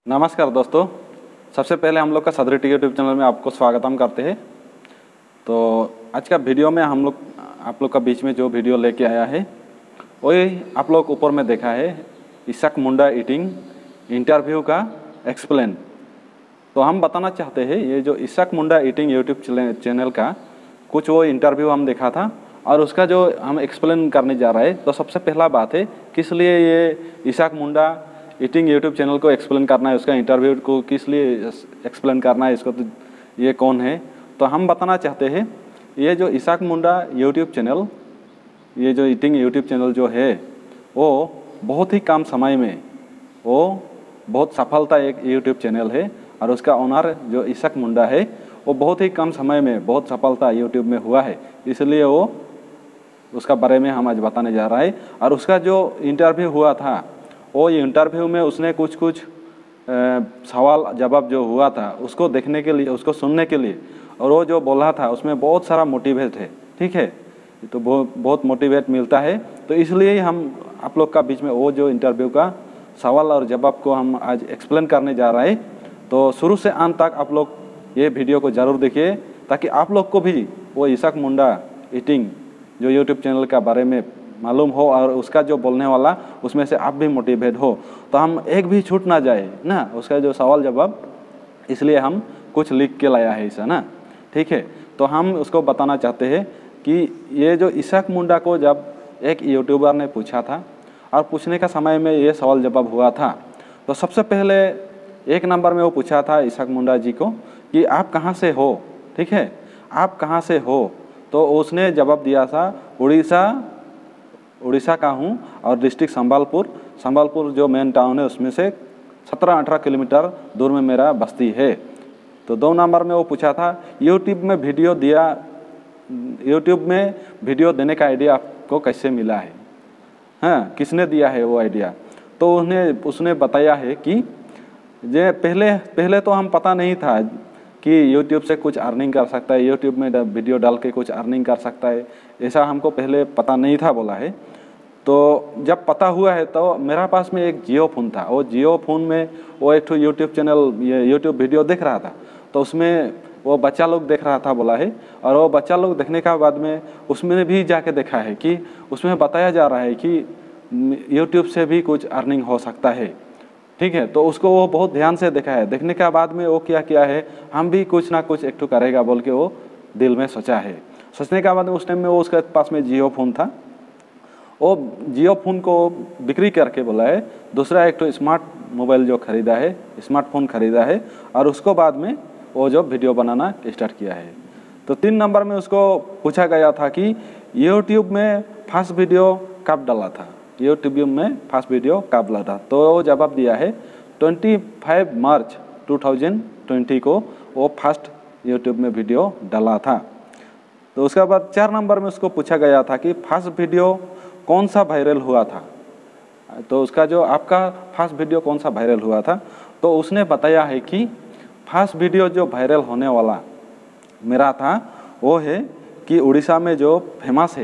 नमस्कार दोस्तों, सबसे पहले हम लोग का सदरी यूट्यूब चैनल में आपको स्वागतम करते हैं। तो आज का वीडियो में हम लोग आप लोग का बीच में जो वीडियो लेके आया है वही आप लोग ऊपर में देखा है, इसाक मुंडा ईटिंग इंटरव्यू का एक्सप्लेन। तो हम बताना चाहते हैं ये जो Isak Munda eating YouTube channel का कुछ वो इंटरव्यू हम देखा था और उसका जो हम एक्सप्लेन करने जा रहे हैं। तो सबसे पहला बात है किस लिए ये Isak Munda eating YouTube channel को एक्सप्लेन करना है, उसका इंटरव्यू को किस लिए एक्सप्लेन करना है, इसको तो ये कौन है। तो हम बताना चाहते हैं ये जो इसाक मुंडा यूट्यूब चैनल, ये जो ईटिंग यूट्यूब चैनल जो है वो बहुत ही कम समय में वो बहुत सफलता एक यूट्यूब चैनल है और उसका ओनर जो इसाक मुंडा है वो बहुत ही कम समय में बहुत सफलता यूट्यूब में हुआ है, इसलिए वो उसका बारे में हम आज बताने जा रहा है। और उसका जो इंटरव्यू हुआ था वो इंटरव्यू में उसने कुछ सवाल जवाब जो हुआ था उसको देखने के लिए, उसको सुनने के लिए, और वो जो बोला था उसमें बहुत सारा मोटिवेट है। ठीक है, तो बहुत मोटिवेट मिलता है। तो इसलिए हम आप लोग का बीच में वो जो इंटरव्यू का सवाल और जवाब को हम आज एक्सप्लेन करने जा रहे हैं। तो शुरू से अंत तक आप लोग ये वीडियो को ज़रूर देखिए ताकि आप लोग को भी वो इसाक मुंडा ईटिंग जो यूट्यूब चैनल का बारे में मालूम हो और उसका जो बोलने वाला उसमें से आप भी मोटिवेट हो, तो हम एक भी छूट ना जाए ना उसका जो सवाल जवाब, इसलिए हम कुछ लिख के लाया है ऐसा ना। ठीक है, तो हम उसको बताना चाहते हैं कि ये जो इसाक मुंडा को जब एक यूट्यूबर ने पूछा था और पूछने का समय में ये सवाल जवाब हुआ था, तो सबसे पहले एक नंबर में वो पूछा था इसाक मुंडा जी को कि आप कहाँ से हो। ठीक है, आप कहाँ से हो, तो उसने जवाब दिया था उड़ीसा का हूँ और डिस्ट्रिक्ट संबलपुर जो मेन टाउन है उसमें से 17-18 किलोमीटर दूर में मेरा बस्ती है। तो 2 नंबर में वो पूछा था यूट्यूब में वीडियो देने का आइडिया आपको कैसे मिला है, हाँ किसने दिया है वो आइडिया। तो उसने बताया है कि जे पहले तो हम पता नहीं था कि यूट्यूब से कुछ अर्निंग कर सकता है, यूट्यूब में वीडियो डाल के कुछ अर्निंग कर सकता है, ऐसा हमको पहले पता नहीं था बोला है। तो जब पता हुआ है तो मेरा पास में एक जियो फ़ोन था, वो जियो फ़ोन में वो एक तो यूट्यूब चैनल यूट्यूब वीडियो देख रहा था, तो उसमें वो बच्चा लोग देख रहा था बोला है। और वो बच्चा लोग देखने का बाद में उसमें भी जाके देखा है कि उसमें बताया जा रहा है कि यूट्यूब से भी कुछ अर्निंग हो सकता है। ठीक है, तो उसको वो बहुत ध्यान से देखा है, देखने के बाद में वो क्या किया है, हम भी कुछ ना कुछ एक करेगा बोल के वो दिल में सोचा है। सोचने के बाद उस टाइम में वो उसके पास में जियो फ़ोन था, वो जियो फ़ोन को बिक्री करके बोला है दूसरा एक तो स्मार्ट मोबाइल जो ख़रीदा है, स्मार्टफोन ख़रीदा है और उसको बाद में वो जो वीडियो बनाना स्टार्ट किया है। तो 3 नंबर में उसको पूछा गया था कि यूट्यूब में फर्स्ट वीडियो कब डाला था, यूट्यूब में फर्स्ट वीडियो कब डाला था। तो वो जवाब दिया है 25 मार्च 2020 को वो फर्स्ट यूट्यूब में वीडियो डाला था। तो उसके बाद 4 नंबर में उसको पूछा गया था कि फर्स्ट वीडियो कौन सा वायरल हुआ था, तो उसका जो आपका फर्स्ट वीडियो कौन सा वायरल हुआ था। तो उसने बताया है कि फर्स्ट वीडियो जो वायरल होने वाला मेरा था वो है कि उड़ीसा में जो फेमस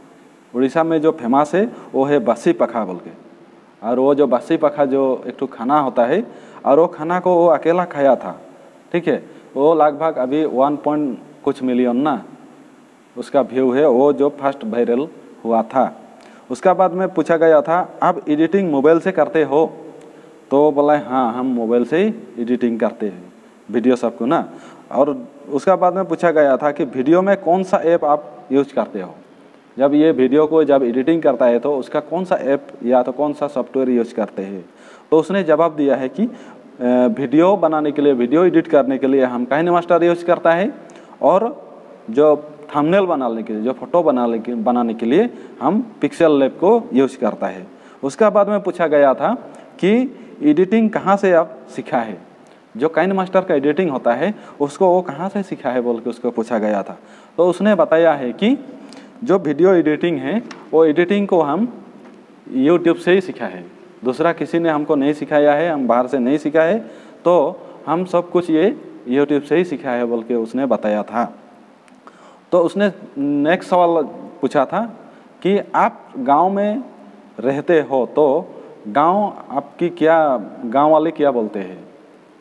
है वो है बासी पखा बोल के। और वो जो बासी पखा जो एक तो खाना होता है और वो खाना को वो अकेला खाया था। ठीक है, वो लगभग अभी 1 कुछ मिलियन ना उसका व्यू है, वो जो फर्स्ट वायरल हुआ था। उसका बाद में पूछा गया था आप एडिटिंग मोबाइल से करते हो, तो बोला हाँ हम मोबाइल से ही एडिटिंग करते हैं वीडियो सबको ना। और उसका बाद में पूछा गया था कि वीडियो में कौन सा ऐप आप यूज करते हो, जब ये वीडियो को जब एडिटिंग करता है तो उसका कौन सा ऐप या तो कौन सा सॉफ्टवेयर यूज करते हैं। तो उसने जवाब दिया है कि वीडियो बनाने के लिए, वीडियो एडिट करने के लिए हम काइनमास्टर यूज करता है और जो थंबनेल बनाने के लिए, जो फोटो बनाने के लिए हम पिक्सेल लैब को यूज करता है। उसका बाद में पूछा गया था कि एडिटिंग कहाँ से आप सीखा है, जो काइनमास्टर का एडिटिंग होता है उसको वो कहाँ से सीखा है बोल के उसको पूछा गया था। तो उसने बताया है कि जो वीडियो एडिटिंग है वो एडिटिंग को हम यूट्यूब से ही सीखा है, दूसरा किसी ने हमको नहीं सिखाया है, हम बाहर से नहीं सीखा है, तो हम सब कुछ ये यूट्यूब से ही सीखा है बोल के उसने बताया था। तो उसने नेक्स्ट सवाल पूछा था कि आप गांव में रहते हो तो गांव वाले क्या बोलते हैं,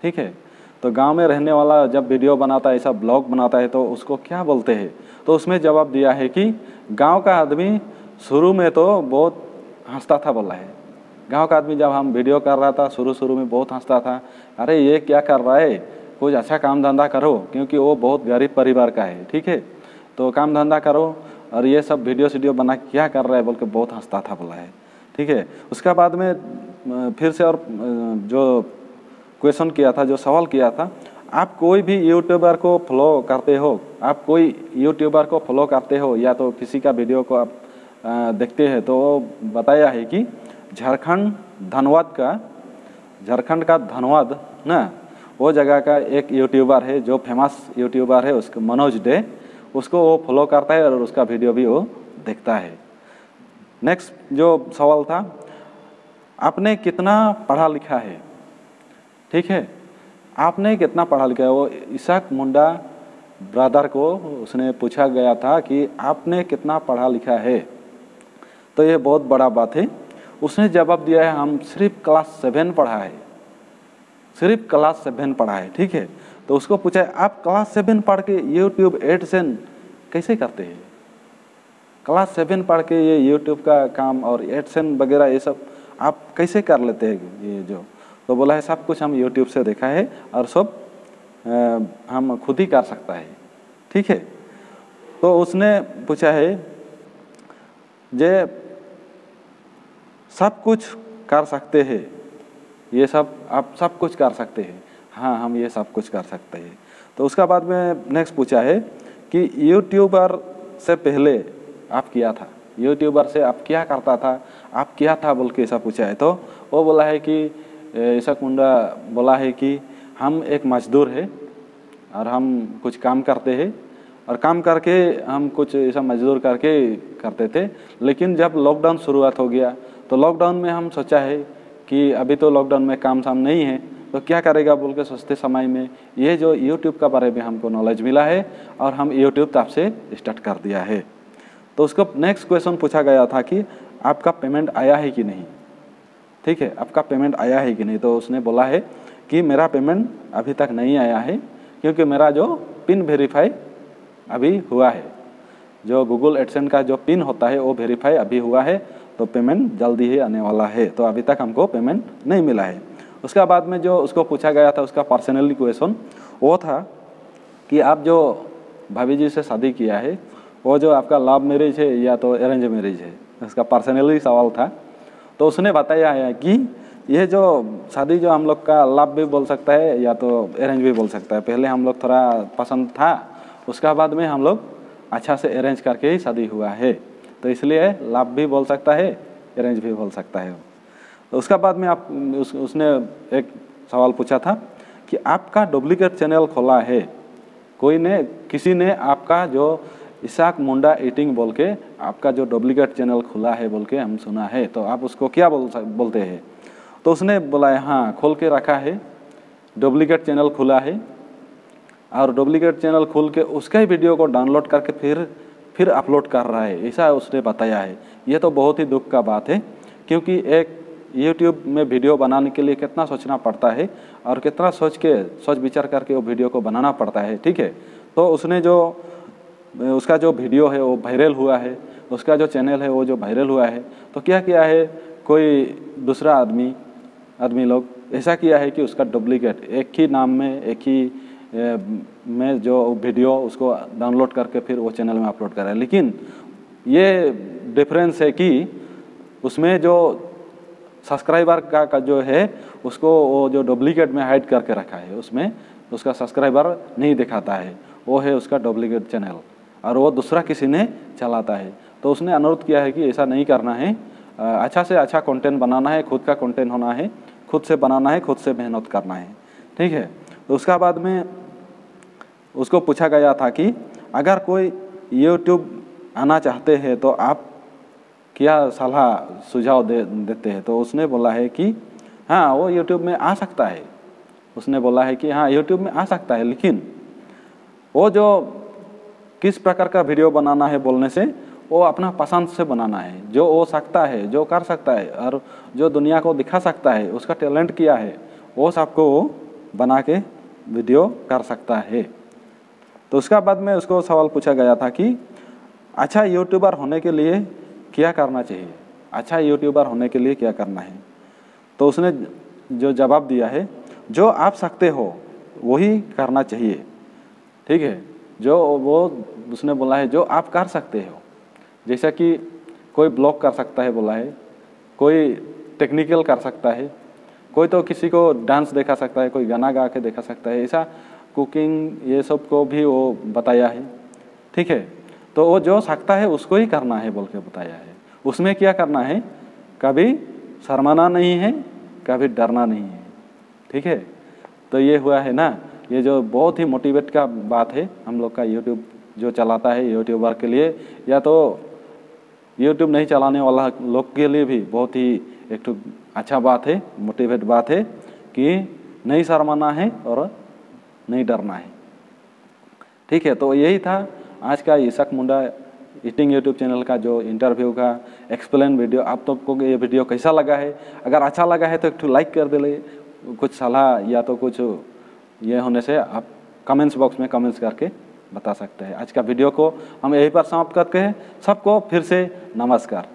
ठीक है। तो गांव में रहने वाला जब वीडियो बनाता है, ऐसा ब्लॉग बनाता है, तो उसको क्या बोलते हैं? तो उसमें जवाब दिया है कि गांव का आदमी शुरू में तो बहुत हंसता था, बोला है। गांव का आदमी जब हम वीडियो कर रहा था शुरू में बहुत हंसता था, अरे ये क्या कर रहा है, कुछ अच्छा काम धंधा करो, क्योंकि वो बहुत गरीब परिवार का है, ठीक है। तो काम धंधा करो, और ये सब वीडियो बना क्या कर रहा है बोल के बहुत हंसता था, बोला है, ठीक है। उसका बाद में फिर से और जो क्वेश्चन किया था, जो सवाल किया था, आप कोई भी यूट्यूबर को फॉलो करते हो, आप कोई यूट्यूबर को फॉलो करते हो या तो किसी का वीडियो को आप देखते हैं? तो वो बताया है कि झारखंड का धनबाद ना, वो जगह का एक यूट्यूबर है जो फेमस यूट्यूबर है, उसको मनोज डे, उसको वो फॉलो करता है और उसका वीडियो भी वो देखता है। नेक्स्ट जो सवाल था, आपने कितना पढ़ा लिखा है? ठीक है, आपने कितना पढ़ा लिखा है? वो इसाक मुंडा ब्रदर को उसने पूछा गया था कि आपने कितना पढ़ा लिखा है। तो ये बहुत बड़ा बात है। उसने जवाब दिया है, हम सिर्फ क्लास 7 पढ़ा है, सिर्फ क्लास 7 पढ़ा है, ठीक है। तो उसको पूछा है, आप क्लास 7 पढ़ के यूट्यूब एडसेंस कैसे करते हैं? क्लास 7 पढ़ के ये यूट्यूब का काम और एडसेंस वगैरह ये सब आप कैसे कर लेते हैं ये जो? तो बोला है, सब कुछ हम यूट्यूब से देखा है और सब हम खुद ही कर सकता है, ठीक है। तो उसने पूछा है, जे सब कुछ कर सकते हैं, ये सब आप सब कुछ कर सकते हैं? हाँ, हम ये सब कुछ कर सकते हैं। तो उसका बाद में नेक्स्ट पूछा है कि यूट्यूबर से पहले आप क्या था, यूट्यूबर से आप क्या करता था, आप क्या था बोल के ऐसा पूछा है। तो वो बोला है कि इसाक मुंडा बोला है कि हम एक मजदूर है और हम कुछ काम करते हैं, और काम करके हम कुछ ऐसा मजदूर करके करते थे। लेकिन जब लॉकडाउन शुरुआत हो गया, तो लॉकडाउन में हम सोचा है कि अभी तो लॉकडाउन में काम साम नहीं है, तो क्या करेगा बोल के सोचते समय में ये जो यूट्यूब का बारे में हमको नॉलेज मिला है और हम यूट्यूब तब से स्टार्ट कर दिया है। तो उसको नेक्स्ट क्वेश्चन पूछा गया था कि आपका पेमेंट आया है कि नहीं, ठीक है, आपका पेमेंट आया है कि नहीं। तो उसने बोला है कि मेरा पेमेंट अभी तक नहीं आया है, क्योंकि मेरा जो पिन वेरीफाई अभी हुआ है, जो गूगल एडसेंस का जो पिन होता है वो वेरीफाई अभी हुआ है, तो पेमेंट जल्दी ही आने वाला है। तो अभी तक हमको पेमेंट नहीं मिला है। उसका बाद में जो उसको पूछा गया था, उसका पर्सनली क्वेश्चन वो था कि आप जो भाभी जी से शादी किया है, वो जो आपका लव मैरिज है या तो अरेंज मैरिज है, उसका पर्सनली सवाल था। तो उसने बताया है कि ये जो शादी जो हम लोग का लव भी बोल सकता है या तो अरेंज भी बोल सकता है। पहले हम लोग थोड़ा पसंद था, उसका बाद में हम लोग अच्छा से अरेंज करके ही शादी हुआ है, तो इसलिए लव भी बोल सकता है, अरेंज भी बोल सकता है। तो उसका बाद में उसने एक सवाल पूछा था कि आपका डुप्लीकेट चैनल खोला है, कोई ने किसी ने आपका जो इसाक मुंडा ईटिंग बोल के आपका जो डुप्लीकेट चैनल खुला है बोल के हम सुना है, तो आप उसको क्या बोलते हैं? तो उसने बोला है, हाँ खोल के रखा है, डुप्लीकेट चैनल खुला है, और डुप्लीकेट चैनल खोल के उसका ही वीडियो को डाउनलोड करके फिर अपलोड कर रहा है, ऐसा उसने बताया है। ये तो बहुत ही दुख का बात है, क्योंकि एक यूट्यूब में वीडियो बनाने के लिए कितना सोचना पड़ता है और कितना सोच विचार करके वो वीडियो को बनाना पड़ता है, ठीक है। तो उसने जो उसका जो वीडियो है वो वायरल हुआ है, उसका जो चैनल है वो जो वायरल हुआ है, तो क्या किया है कोई दूसरा आदमी लोग ऐसा किया है कि उसका डुप्लीकेट एक ही नाम में एक ही में जो वीडियो उसको डाउनलोड करके फिर वो चैनल में अपलोड कर रहा है। लेकिन ये डिफरेंस है कि उसमें जो सब्सक्राइबर का जो है उसको वो जो डुप्लीकेट में हाइड करके रखा है, उसमें उसका सब्सक्राइबर नहीं दिखाता है, वो है उसका डुप्लीकेट चैनल, और वो दूसरा किसी ने चलाता है। तो उसने अनुरोध किया है कि ऐसा नहीं करना है, अच्छा से अच्छा कंटेंट बनाना है, खुद का कंटेंट होना है, खुद से बनाना है, खुद से मेहनत करना है, ठीक है। तो उसका बाद में उसको पूछा गया था कि अगर कोई यूट्यूब आना चाहते हैं तो आप क्या सलाह सुझाव देते हैं? तो उसने बोला है कि हाँ वो यूट्यूब में आ सकता है, उसने बोला है कि हाँ यूट्यूब में आ सकता है, लेकिन वो जो किस प्रकार का वीडियो बनाना है बोलने से वो अपना पसंद से बनाना है, जो वो सकता है, जो कर सकता है और जो दुनिया को दिखा सकता है, उसका टैलेंट क्या है वो सबको वो बना के वीडियो कर सकता है। तो उसका बाद में उसको सवाल पूछा गया था कि अच्छा यूट्यूबर होने के लिए क्या करना चाहिए, अच्छा यूट्यूबर होने के लिए क्या करना है। तो उसने जो जवाब दिया है, जो आप सकते हो वही करना चाहिए, ठीक है। जो वो उसने बोला है जो आप कर सकते हो, जैसा कि कोई ब्लॉग कर सकता है बोला है, कोई टेक्निकल कर सकता है, कोई तो किसी को डांस दिखा सकता है, कोई गाना गा के दिखा सकता है, ऐसा कुकिंग ये सब को भी वो बताया है, ठीक है। तो वो जो सकता है उसको ही करना है बोल के बताया है। उसमें क्या करना है, कभी शर्माना नहीं है, कभी डरना नहीं है, ठीक है। तो ये हुआ है ना, ये जो बहुत ही मोटिवेट का बात है हम लोग का यूट्यूब जो चलाता है यूट्यूबर के लिए, या तो यूट्यूब नहीं चलाने वाला लोग के लिए भी बहुत ही एक तो अच्छा बात है, मोटिवेट बात है कि नहीं शर्माना है और नहीं डरना है, ठीक है। तो यही था आज का Isak Munda eating YouTube channel का जो इंटरव्यू का एक्सप्लेन वीडियो। आप तो को ये वीडियो कैसा लगा है, अगर अच्छा लगा है तो एक लाइक कर दे, कुछ सलाह या तो कुछ ये होने से आप कमेंट्स बॉक्स में कमेंट्स करके बता सकते हैं। आज का वीडियो को हम यहीं पर समाप्त करते हैं। सबको फिर से नमस्कार।